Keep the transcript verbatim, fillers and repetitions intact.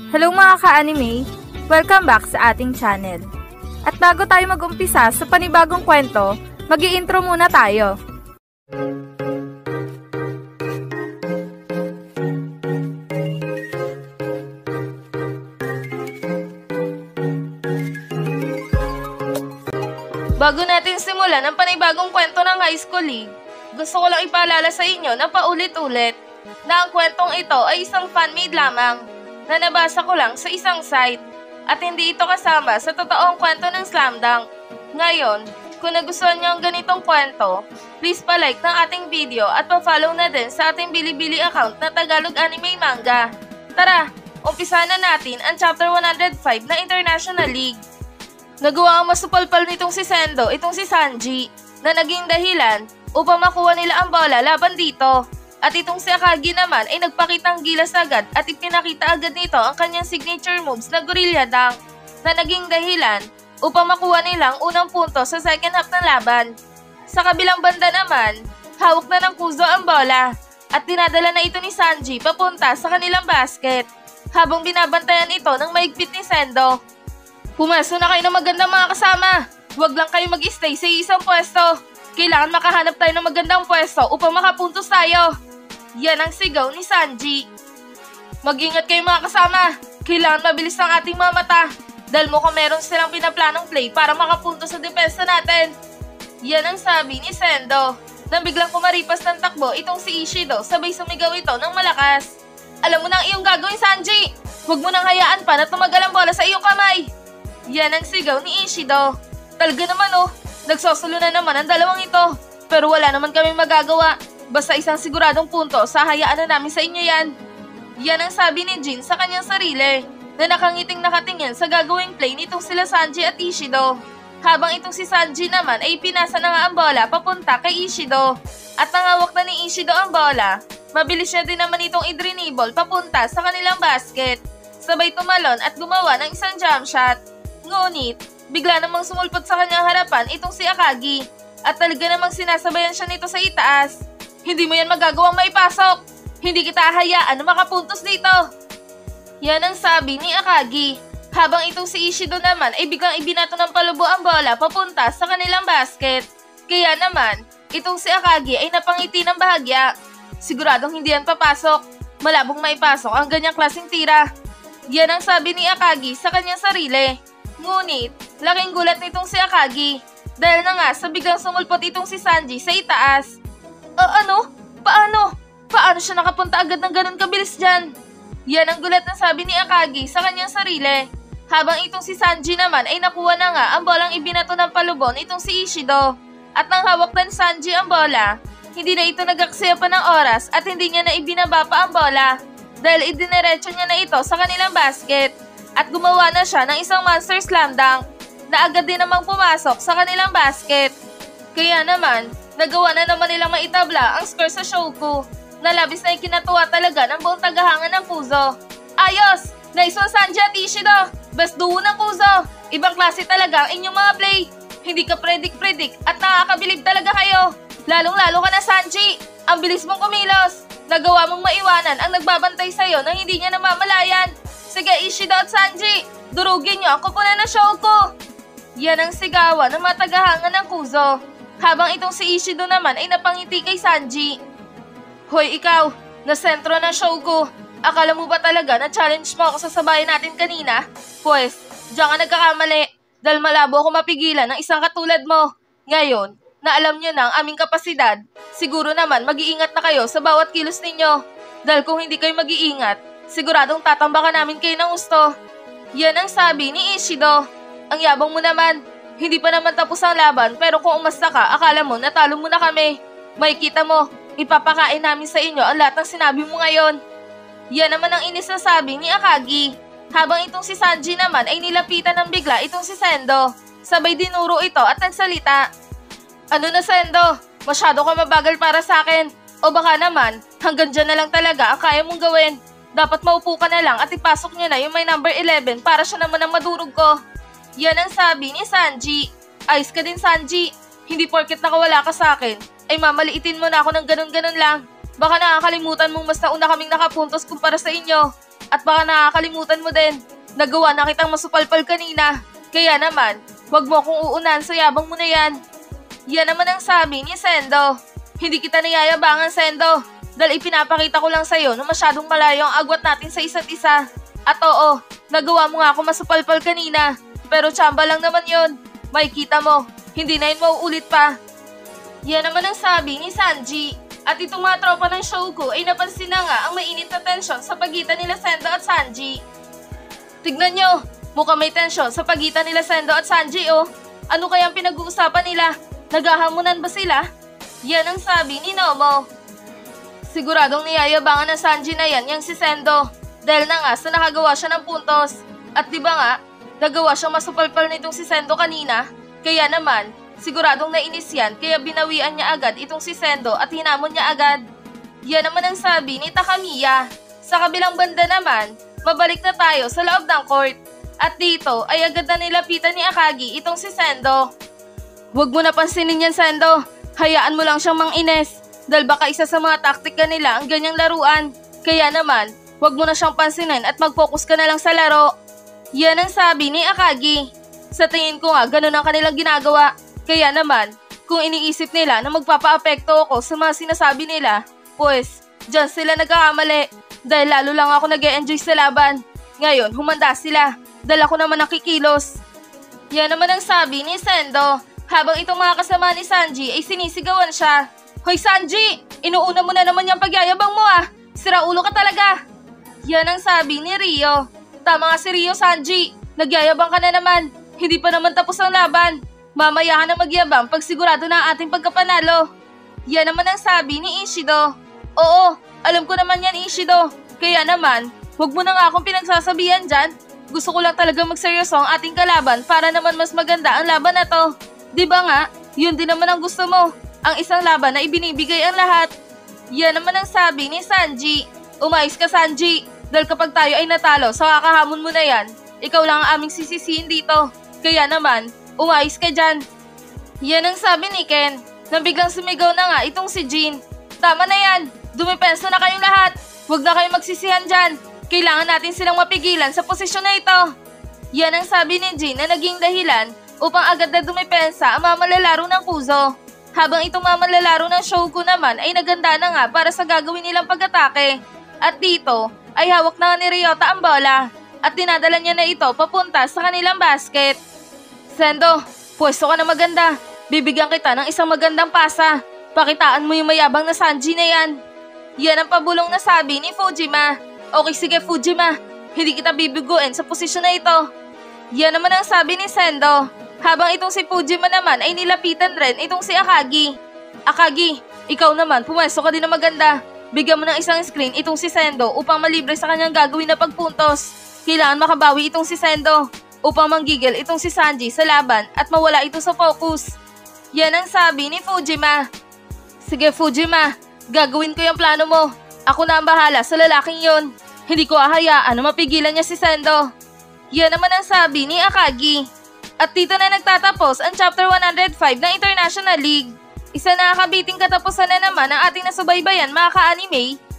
Hello mga ka-anime! Welcome back sa ating channel. At bago tayo mag-umpisa sa panibagong kwento, mag-i-intro muna tayo. Bago natin simulan ang panibagong kwento ng high school league, gusto ko lang ipaalala sa inyo na paulit-ulit na ang kwentong ito ay isang fan-made lamang na nabasa ko lang sa isang site at hindi ito kasama sa totoong kwento ng Slam Dunk. Ngayon, kung nagustuhan niyo ang ganitong kwento, please pa-like ng ating video at pa-follow na din sa ating Bilibili account na Tagalog Anime Manga. Tara, umpisa na natin ang Chapter one hundred five na International League. Nagawa ang masupalpal nitong si Sendo, itong si Sanji, na naging dahilan upang makuha nila ang bola laban dito. At itong si Akagi naman ay nagpakitang gilas agad at ipinakita agad nito ang kanyang signature moves na Gorilla Dunk na naging dahilan upang makuha nilang unang punto sa second half ng laban. Sa kabilang banda naman, hawak na ng Kuzo ang bola at dinadala na ito ni Sanji papunta sa kanilang basket habang binabantayan ito ng mahigpit ni Sendo. Pumasok na kayo ng magandang mga kasama. Huwag lang kayo mag-stay sa isang pwesto. Kailangan makahanap tayo ng magandang pwesto upang makapuntos tayo. Yan ang sigaw ni Sanji. Mag-ingat kayo mga kasama. Kailangan mabilis ang ating mga mata. Dahil mukhang meron silang pinaplanong play para makapuntos sa depensa natin. Yan ang sabi ni Sendo. Nang biglang kumaripas ng takbo itong si Ishido, sabay sumigaw ito ng malakas. Alam mo na ang iyong gagawin, Sanji. Huwag mo nang hayaan pa na tumagal ang bola sa iyong kamay. Yan ang sigaw ni Ishido. Talaga naman oh, nagsosolo na naman ang dalawang ito. Pero wala naman kami magagawa. Basta isang siguradong punto, sahayaan na namin sa inyo yan. Yan ang sabi ni Jin sa kanyang sarili, na nakangiting nakatingin sa gagawing play nitong sila Sanji at Ishido. Habang itong si Sanji naman ay pinasa na nga ang bola papunta kay Ishido. At nangawak na ni Ishido ang bola, mabilis niya din naman itong idrinibol papunta sa kanilang basket. Sabay tumalon at gumawa ng isang jump shot. Ngunit, bigla namang sumulpot sa kanyang harapan itong si Akagi at talaga namang sinasabayan siya nito sa itaas. Hindi mo yan magagawang maipasok. Hindi kita hayaan na makapuntos dito. Yan ang sabi ni Akagi. Habang itong si Ishido naman ay biglang ibinato ng palubo ang bola papunta sa kanilang basket. Kaya naman, itong si Akagi ay napangiti ng bahagya. Siguradong hindi yan papasok. Malabong maipasok ang ganyang klaseng tira. Yan ang sabi ni Akagi sa kanyang sarili. Ngunit, laking gulat nitong si Akagi dahil na nga sa biglang sumulpot itong si Sanji sa itaas. Uh, ano? Paano? Paano siya nakapunta agad ng ganun kabilis dyan? Yan ang gulat na sabi ni Akagi sa kanyang sarili. Habang itong si Sanji naman ay nakuha na nga ang bolang ibinato ng palubon itong si Ishido. At nang hawak na ni Sanji ang bola, hindi na ito nag-aksaya pa ng oras at hindi niya na ibinaba pa ang bola dahil idiniretso niya na ito sa kanilang basket. At gumawa na siya ng isang monster slam dunk na agad din namang pumasok sa kanilang basket. Kaya naman, nagawa na naman nilang maitabla ang score sa Shoku na labis na ikinatuwa talaga ng buong tagahangan ng Kuzo. Ayos! Nice one, Sanji at Ishido! Best duo ng Kuzo! Ibang klase talaga ang inyong mga play! Hindi ka predict-predict at nakakabilib talaga kayo! Lalong-lalo ka na, Sanji! Ang bilis mong kumilos! Nagawa mong maiwanan ang nagbabantay sa'yo nang hindi niya namamalayan! Sige, Ishido at Sanji! Durugin niyo ako po na na Shoku! Yan ang sigawan ng mga tagahangan ng Kuzo. Habang itong si Ishido naman ay napangiti kay Sanji. Hoy ikaw, na sentro ng Shoku. Akala mo ba talaga na challenge mo ako sa sabayan natin kanina? Pwes, diyan ka nagkakamali. Dahil malabo ako mapigilan ng isang katulad mo. Ngayon, na alam niyo na ang aming kapasidad, siguro naman mag-iingat na kayo sa bawat kilos ninyo. Dahil kung hindi kayo mag-iingat, siguradong tatambakan namin kayo ng gusto. Yan ang sabi ni Ishido. Ang yabang mo naman. Hindi pa naman tapos ang laban pero kung umasta ka, akala mo natalo mo na kami. Makikita mo, ipapakain namin sa inyo ang lahat ng sinabi mo ngayon. Yan naman ang inis na sabi ni Akagi. Habang itong si Sanji naman ay nilapitan ng bigla itong si Sendo. Sabay dinuro ito at nagsalita. Ano na Sendo? Masyado ka mabagal para sa akin. O baka naman, hanggang dyan na lang talaga ang kaya mong gawin. Dapat maupo ka na lang at ipasok niyo na yung may number eleven para siya naman ang madurog ko. Yan ang sabi ni Sanji. Ayos ka din, Sanji. Hindi porket nakawala ka sa akin, ay mamaliitin mo na ako ng ganun-ganun lang. Baka nakakalimutan mong mas nauna kaming nakapuntos kumpara sa inyo. At baka nakakalimutan mo din, nagawa na kitang masupalpal kanina. Kaya naman, wag mo akong uunan sa yabang mo na yan. Yan naman ang sabi ni Sendo. Hindi kita niyayabangan, Sendo. Dahil ipinapakita ko lang sa'yo na masyadong malayo ang agwat natin sa isa't isa. At oo, nagawa mo nga ako masupalpal kanina. Pero tsamba lang naman yun. Makikita mo, hindi na yun mauulit pa. Yan naman ang sabi ni Sanji. At itong mga tropa ng Shouko ay napansin na nga ang mainit na tensyon sa pagitan nila Sendo at Sanji. Tignan nyo, mukhang may tensyon sa pagitan nila Sendo at Sanji oh. Ano kayang pinag-uusapan nila? Naghahamunan ba sila? Yan ang sabi ni Nomo. Siguradong niyayabangan ng Sanji na yan yung si Sendo. Dahil na nga sa nakagawa siya ng puntos. At diba nga, nagawa siyang masupalpal nitong si Sendo kanina. Kaya naman, siguradong nainis yan kaya binawian niya agad itong si Sendo at hinamon niya agad. Yan naman ang sabi ni Takamiya. Sa kabilang banda naman, mabalik na tayo sa loob ng court. At dito ay agad na nilapitan ni Akagi itong si Sendo. Huwag mo na pansinin yan, Sendo. Hayaan mo lang siyang mang-ines. Dahil baka isa sa mga taktika nila ang ganyang laruan. Kaya naman, huwag mo na siyang pansinin at mag-focus ka na lang sa laro. Yan ang sabi ni Akagi. Sa tingin ko nga, ganun ang kanilang ginagawa. Kaya naman, kung iniisip nila na magpapa-apekto ako sa mga sinasabi nila, pues, dyan sila nagkakamali. Dahil lalo lang ako nag-e-enjoy sa laban. Ngayon, humanda sila. Dahil ako naman nakikilos. Yan naman ang sabi ni Sendo. Habang itong mga kasama ni Sanji ay sinisigawan siya. Hoy Sanji! Inuuna mo na naman yung pagyayabang mo ah! Sira ulo ka talaga! Yan ang sabi ni Rio. Tama nga si Rio, Sanji. Nagyayabang ka na naman. Hindi pa naman tapos ang laban. Mamaya ka na magyabang pag sigurado na ang ating pagkapanalo. Yan naman ang sabi ni Ishido. Oo, alam ko naman yan, Ishido. Kaya naman, huwag mo na nga akong pinagsasabihan dyan. Gusto ko lang talaga magseryoso ang ating kalaban para naman mas maganda ang laban na to. Diba nga, yun din naman ang gusto mo. Ang isang laban na ibinibigay ang lahat. Yan naman ang sabi ni Sanji. Umayos ka, Sanji. Dahil kapag tayo ay natalo sa kakahamon mo na yan, ikaw lang ang aming sisisihin dito. Kaya naman, umayos ka dyan. Yan ang sabi ni Ken. Nang biglang sumigaw na nga itong si Jin. Tama na yan. Dumipenso na kayong lahat. Huwag na kayong magsisihan dyan. Kailangan natin silang mapigilan sa posisyon na ito. Yan ang sabi ni Jin na naging dahilan upang agad na dumipensa ang mga malalaro ng Kuzo. Habang itong mga malalaro ng Shouko naman ay naganda na nga para sa gagawin nilang pag-atake. At dito ay hawak na ni Ryota ang bola at dinadala niya na ito papunta sa kanilang basket. Sendo, pwesto ka na maganda. Bibigyan kita ng isang magandang pasa. Pakitaan mo yung mayabang na Sanji na yan. Yan ang pabulong na sabi ni Fujima. Okay sige Fujima, hindi kita bibiguin sa posisyon na ito. Yan naman ang sabi ni Sendo. Habang itong si Fujima naman ay nilapitan rin itong si Akagi. Akagi, ikaw naman pumwesto ka din na maganda. Bigyan mo ng isang screen itong si Sendo upang malibre sa kanyang gagawin na pagpuntos. Kailangan makabawi itong si Sendo upang manggigil itong si Sanji sa laban at mawala ito sa focus. Yan ang sabi ni Fujima. Sige Fujima, gagawin ko yung plano mo. Ako na ang bahala sa lalaking yon. Hindi ko ahayaan na mapigilan niya si Sendo. Yan naman ang sabi ni Akagi. At dito na nagtatapos ang Chapter one hundred five ng International League. Isa na nakakabiting katapusan na naman ang ating nasubaybayan mga ka-anime.